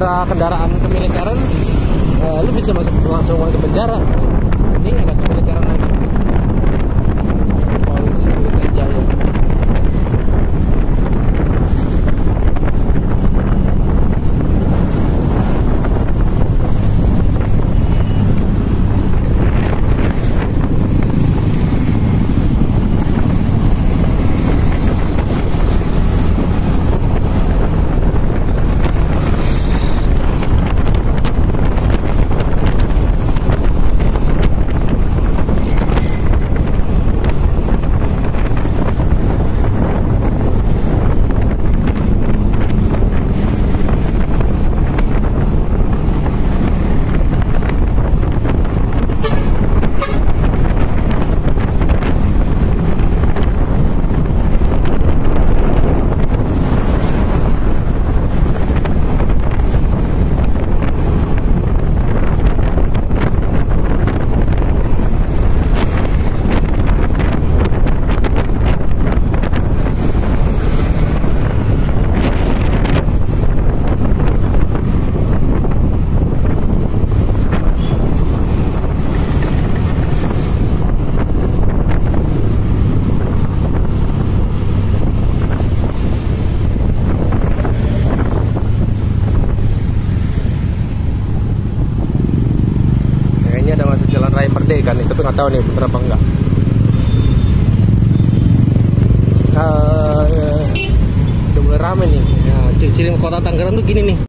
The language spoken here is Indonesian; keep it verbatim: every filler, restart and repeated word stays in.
zebra kendaraan kemiliteran, eh, lu bisa masuk langsung masuk ke penjara. Ini ada kemiliteran lagi. Polisi Pelita Jaya. Jalan Raya Merdeka nih, tapi nggak tahu nih bener apa enggak. Uh, udah mulai rame nih. Ya, ciri-ciri kota Tangerang tuh gini nih.